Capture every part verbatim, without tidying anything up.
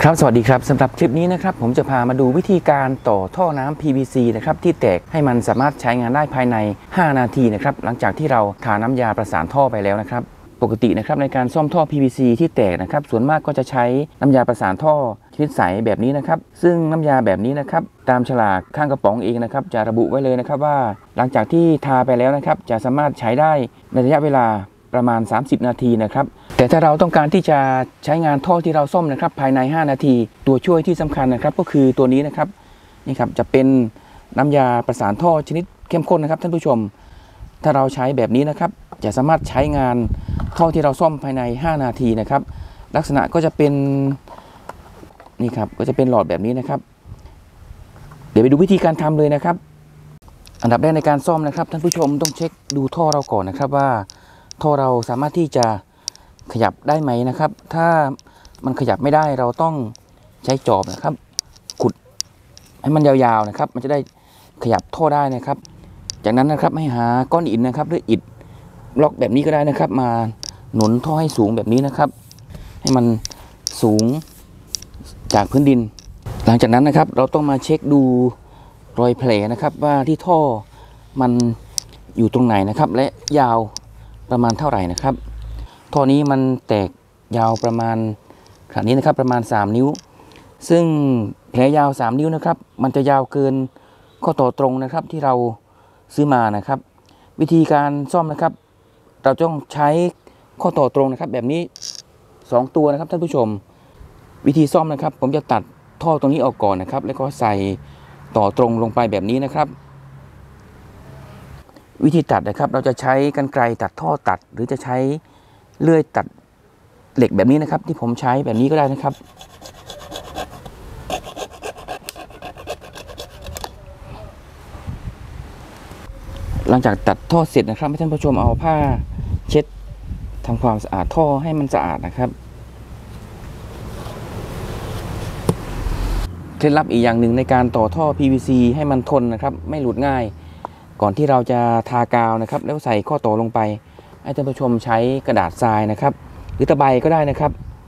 ครับสวัสดีครับสำหรับคลิปนี้นะครับผมจะพามาดูวิธีการต่อท่อน้ำ พี วี ซี นะครับที่แตกให้มันสามารถใช้งานได้ภายในห้านาทีนะครับหลังจากที่เราทาน้ำยาประสานท่อไปแล้วนะครับปกตินะครับในการซ่อมท่อ พี วี ซี ที่แตกนะครับส่วนมากก็จะใช้น้ำยาประสานท่อชนิดใสแบบนี้นะครับซึ่งน้ำยาแบบนี้นะครับตามฉลากข้างกระป๋องเองนะครับจะระบุไว้เลยนะครับว่าหลังจากที่ทาไปแล้วนะครับจะสามารถใช้ได้ในระยะเวลาประมาณสามสิบนาทีนะครับแต่ถ้าเราต้องการที่จะใช้งานท่อที่เราซ่อมนะครับภายในห้านาทีตัวช่วยที่สำคัญนะครับก็คือตัวนี้นะครับนี่ครับจะเป็นน้ำยาประสานท่อชนิดเข้มข้นนะครับท่านผู้ชมถ้าเราใช้แบบนี้นะครับจะสามารถใช้งานท่อที่เราซ่อมภายในห้านาทีนะครับลักษณะก็จะเป็นนี่ครับก็จะเป็นหลอดแบบนี้นะครับเดี๋ยวไปดูวิธีการทำเลยนะครับอันดับแรกในการซ่อมนะครับท่านผู้ชมต้องเช็คดูท่อเราก่อนนะครับว่าท่อเราสามารถที่จะขยับได้ไหมนะครับถ้ามันขยับไม่ได้เราต้องใช้จอบนะครับขุดให้มันยาวๆนะครับมันจะได้ขยับท่อได้นะครับจากนั้นนะครับให้หาก้อนหินนะครับหรืออิฐบล็อกแบบนี้ก็ได้นะครับมาหนุนท่อให้สูงแบบนี้นะครับให้มันสูงจากพื้นดินหลังจากนั้นนะครับเราต้องมาเช็คดูรอยแผลนะครับว่าที่ท่อมันอยู่ตรงไหนนะครับและยาวประมาณเท่าไหร่นะครับท่อนี้มันแตกยาวประมาณขนาดนี้นะครับประมาณสามนิ้วซึ่งแผลยาวสามนิ้วนะครับมันจะยาวเกินข้อต่อตรงนะครับที่เราซื้อมานะครับวิธีการซ่อมนะครับเราต้องใช้ข้อต่อตรงนะครับแบบนี้สองตัวนะครับท่านผู้ชมวิธีซ่อมนะครับผมจะตัดท่อตรงนี้ออกก่อนนะครับแล้วก็ใส่ต่อตรงลงไปแบบนี้นะครับวิธีตัดนะครับเราจะใช้กรรไกรตัดท่อตัดหรือจะใช้เลื่อยตัดเหล็กแบบนี้นะครับที่ผมใช้แบบนี้ก็ได้นะครับหลังจากตัดท่อเสร็จนะครับให้ท่านผู้ชมเอาผ้าเช็ดทำความสะอาดท่อให้มันสะอาดนะครับเคล็ดลับอีกอย่างหนึ่งในการต่อท่อ พี วี ซี ให้มันทนนะครับไม่หลุดง่ายก่อนที่เราจะทากาวนะครับแล้วใส่ข้อต่อลงไปให้ท่านผู้ชมใช้กระดาษทรายนะครับหรือตะไบก็ได้นะครับ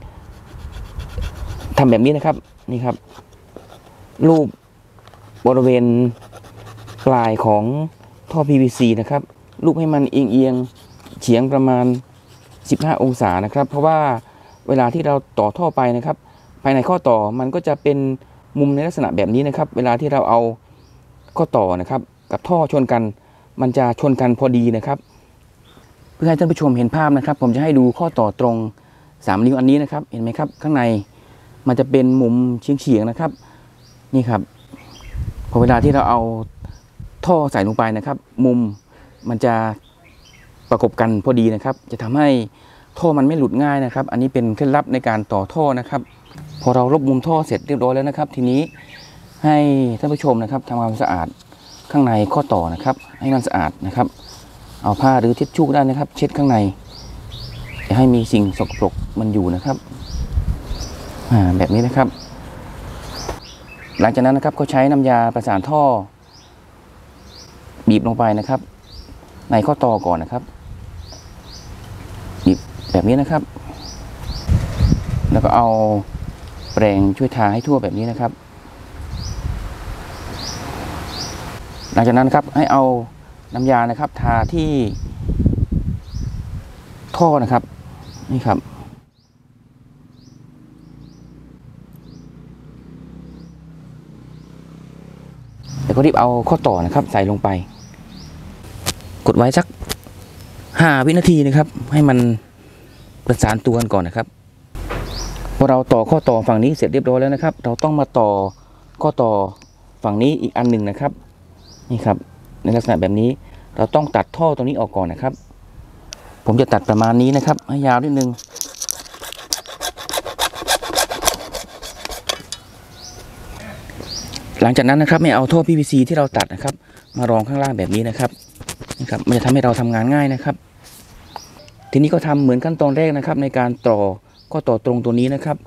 ทำแบบนี้นะครับนี่ครับรูปบริเวณปลายของท่อ พี วี ซี นะครับรูปให้มันเอียงๆเฉียงประมาณสิบห้าองศานะครับเพราะว่าเวลาที่เราต่อท่อไปนะครับภายในข้อต่อมันก็จะเป็นมุมในลักษณะแบบนี้นะครับเวลาที่เราเอาข้อต่อนะครับกับท่อชนกันมันจะชนกันพอดีนะครับเพื่อให้ท่านผู้ชมเห็นภาพนะครับผมจะให้ดูข้อต่อตรงสามนิ้วอันนี้นะครับเห็นไหมครับข้างในมันจะเป็นมุมเฉียงๆนะครับนี่ครับพอเวลาที่เราเอาท่อใส่ลงไปนะครับมุมมันจะประกบกันพอดีนะครับจะทำให้ท่อมันไม่หลุดง่ายนะครับอันนี้เป็นเคล็ดลับในการต่อท่อนะครับพอเราลบมุมท่อเสร็จเรียบร้อยแล้วนะครับทีนี้ให้ท่านผู้ชมนะครับทำความสะอาดข้างในข้อต่อนะครับให้มันสะอาดนะครับเอาผ้าหรือทิชชู่ได้นะครับเช็ดข้างในจะให้มีสิ่งสกปรกมันอยู่นะครับอ่าแบบนี้นะครับหลังจากนั้นนะครับก็ใช้น้ำยาประสานท่อบีบลงไปนะครับในข้อต่อก่อนนะครับบีบแบบนี้นะครับแล้วก็เอาแปรงช่วยทาให้ทั่วแบบนี้นะครับหลังจากนั้นครับให้เอาน้ำยานะครับทาที่ท่อนะครับนี่ครับแล้วก็รีบเอาข้อต่อนะครับใส่ลงไปกดไว้สักห้าวินาทีนะครับให้มันประสานตัวกันก่อนนะครับพอเราต่อข้อต่อฝั่งนี้เสร็จเรียบร้อยแล้วนะครับเราต้องมาต่อข้อต่อฝั่งนี้อีกอันหนึ่งนะครับนี่ครับในลักษณะแบบนี้เราต้องตัดท่อตรงนี้ออกก่อนนะครับผมจะตัดประมาณนี้นะครับให้ยาวนิดนึงหลังจากนั้นนะครับไม่เอาท่อ พี วี ซี ที่เราตัดนะครับมารองข้างล่างแบบนี้นะครับนี่ครับมันจะทำให้เราทำงานง่ายนะครับทีนี้ก็ทำเหมือนขั้นตอนแรกนะครับในการต่อข้อต่อตรงตัวนี้นะครับ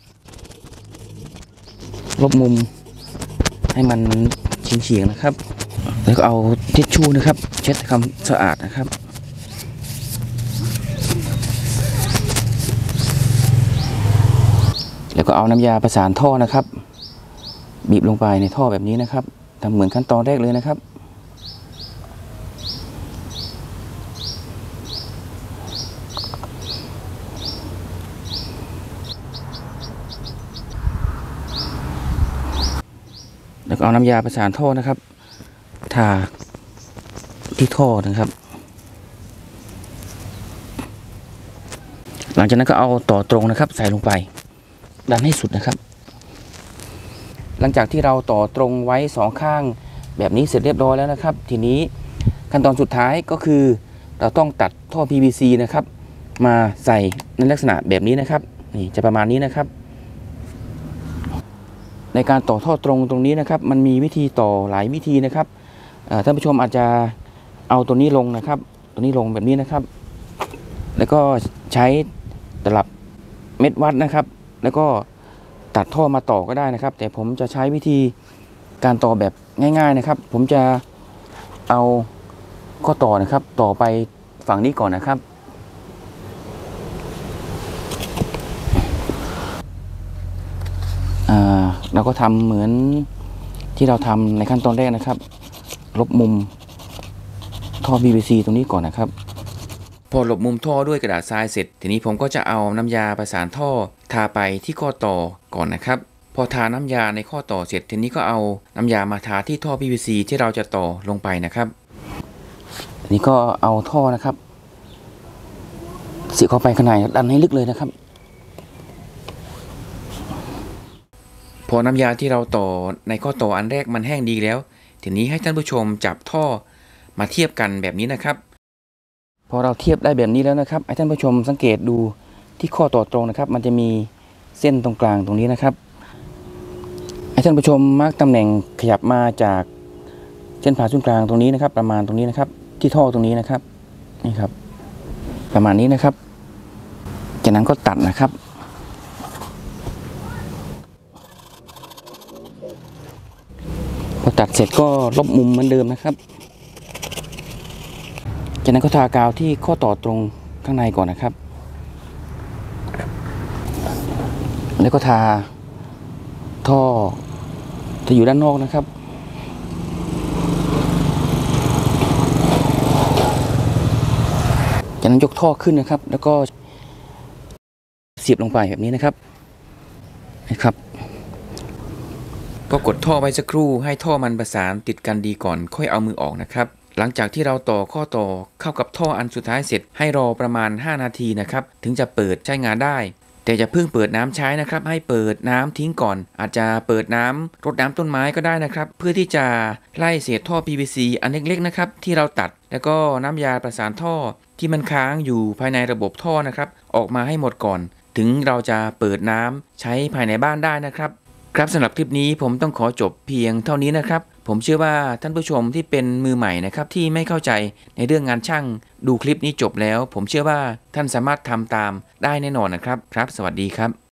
ลบมุมให้มันเฉียงๆนะครับแล้วก็เอาทิชชู่นะครับเช็ดความสะอาดนะครับ แล้วแล้วก็เอาน้ำยาประสานท่อนะครับบีบลงไปในท่อแบบนี้นะครับทำเหมือนขั้นตอนแรกเลยนะครับแล้วก็เอาน้ำยาประสานท่อนะครับทาที่ท่อนะครับหลังจากนั้นก็เอาต่อตรงนะครับใส่ลงไปดันให้สุดนะครับหลังจากที่เราต่อตรงไว้สองข้างแบบนี้เสร็จเรียบร้อยแล้วนะครับทีนี้ขั้นตอนสุดท้ายก็คือเราต้องตัดท่อ พี วี ซี นะครับมาใส่ในลักษณะแบบนี้นะครับนี่จะประมาณนี้นะครับในการต่อท่อตรงตรงนี้นะครับมันมีวิธีต่อหลายวิธีนะครับท่านผู้ชมอาจจะเอาตัวนี้ลงนะครับตัวนี้ลงแบบนี้นะครับแล้วก็ใช้ตลับเม็ดวัดนะครับแล้วก็ตัดท่อมาต่อก็ได้นะครับแต่ผมจะใช้วิธีการต่อแบบง่ายๆนะครับผมจะเอาข้อต่อนะครับต่อไปฝั่งนี้ก่อนนะครับอ่าเราก็ทำเหมือนที่เราทำในขั้นตอนแรกนะครับลบมุมท่อ พี วี ซี ตรงนี้ก่อนนะครับพอลบมุมท่อด้วยกระดาษทรายเสร็จทีนี้ผมก็จะเอาน้ำยาประสานท่อทาไปที่ข้อต่อก่อนนะครับพอทาน้ำยาในข้อต่อเสร็จทีนี้ก็เอาน้ำยามาทาที่ท่อ พี วี ซี ที่เราจะต่อลงไปนะครับทีนี้ก็เอาท่อนะครับเสียบเข้าไปข้างในดันให้ลึกเลยนะครับพอน้ำยาที่เราต่อในข้อต่ออันแรกมันแห้งดีแล้วทีนี้ให้ท่านผู้ชมจับท่อมาเทียบกันแบบนี้นะครับพอเราเทียบได้แบบนี้แล้วนะครับให้ท่านผู้ชมสังเกตดูที่ข้อต่อตรงนะครับมันจะมีเส้นตรงกลางตรงนี้นะครับให้ท่านผู้ชมมาร์กตำแหน่งขยับมาจากเส้นผ่าศูนย์กลางตรงนี้นะครับประมาณตรงนี้นะครับที่ท่อตรงนี้นะครับนี่ครับประมาณนี้นะครับจากนั้นก็ตัดนะครับพอตัดเสร็จก็ลบมุมเหมือนเดิมนะครับจากนั้นก็ทากาวที่ข้อต่อตรงข้างในก่อนนะครับแล้วก็ทาท่อจะอยู่ด้านนอกนะครับจากนั้นยกท่อขึ้นนะครับแล้วก็เสียบลงไปแบบนี้นะครับนะครับก็กดท่อไว้สักครู่ให้ท่อมันประสานติดกันดีก่อนค่อยเอามือออกนะครับหลังจากที่เราต่อข้อต่อเข้ากับท่ออันสุดท้ายเสร็จให้รอประมาณห้านาทีนะครับถึงจะเปิดใช้งานได้แต่จะเพิ่งเปิดน้ำใช้นะครับให้เปิดน้ำทิ้งก่อนอาจจะเปิดน้ำรดน้ำต้นไม้ก็ได้นะครับเพื่อที่จะไล่เศษท่อ พี วี ซี อันเล็กๆนะครับที่เราตัดแล้วก็น้ำยาประสานท่อที่มันค้างอยู่ภายในระบบท่อนะครับออกมาให้หมดก่อนถึงเราจะเปิดน้ำใช้ภายในบ้านได้นะครับครับสำหรับคลิปนี้ผมต้องขอจบเพียงเท่านี้นะครับผมเชื่อว่าท่านผู้ชมที่เป็นมือใหม่นะครับที่ไม่เข้าใจในเรื่องงานช่างดูคลิปนี้จบแล้วผมเชื่อว่าท่านสามารถทำตามได้แน่นอนนะครับครับสวัสดีครับ